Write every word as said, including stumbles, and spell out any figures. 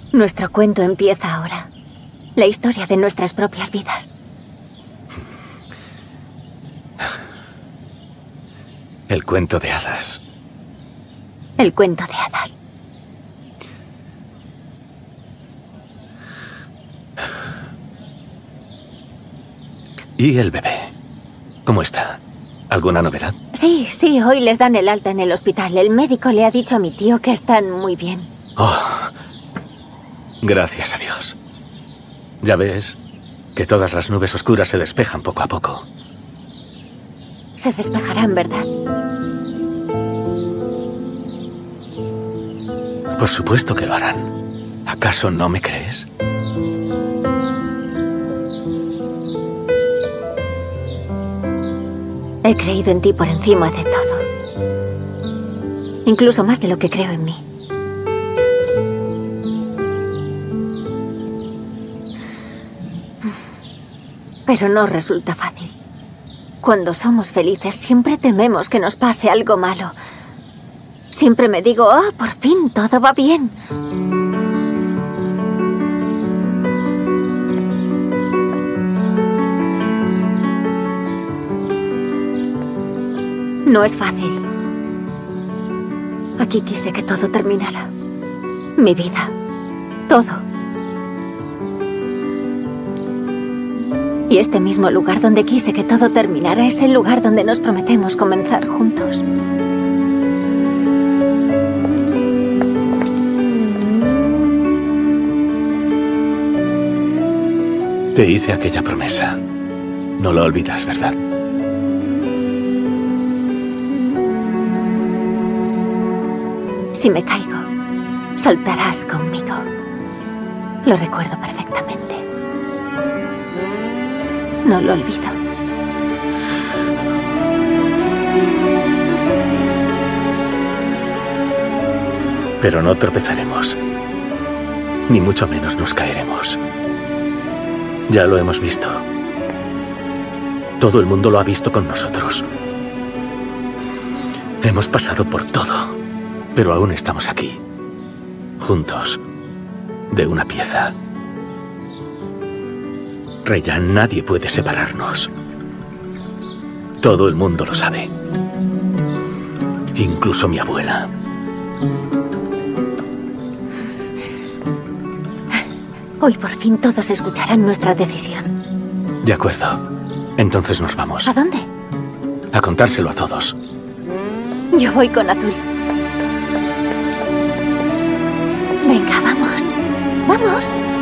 Nuestro cuento empieza ahora. La historia de nuestras propias vidas. El cuento de hadas. El cuento de hadas. ¿Y el bebé? ¿Cómo está? ¿Alguna novedad? Sí, sí, hoy les dan el alta en el hospital. El médico le ha dicho a mi tío que están muy bien. Oh, gracias a Dios. Ya ves que todas las nubes oscuras se despejan poco a poco. Se despejarán, ¿verdad? Por supuesto que lo harán. ¿Acaso no me crees? He creído en ti por encima de todo. Incluso más de lo que creo en mí. Pero no resulta fácil. Cuando somos felices, siempre tememos que nos pase algo malo. Siempre me digo, oh, por fin todo va bien. No es fácil. Aquí quise que todo terminara. Mi vida. Todo. Y este mismo lugar donde quise que todo terminara es el lugar donde nos prometemos comenzar juntos. Te hice aquella promesa. No lo olvidas, ¿verdad? Si me caigo, saltarás conmigo. Lo recuerdo perfectamente. No lo olvido. Pero no tropezaremos. Ni mucho menos nos caeremos. Ya lo hemos visto. Todo el mundo lo ha visto con nosotros. Hemos pasado por todo. Pero aún estamos aquí, juntos, de una pieza. Reyán, nadie puede separarnos. Todo el mundo lo sabe. Incluso mi abuela. Hoy por fin todos escucharán nuestra decisión. De acuerdo. Entonces nos vamos. ¿A dónde? A contárselo a todos. Yo voy con Azul. Venga, vamos. ¡Vamos!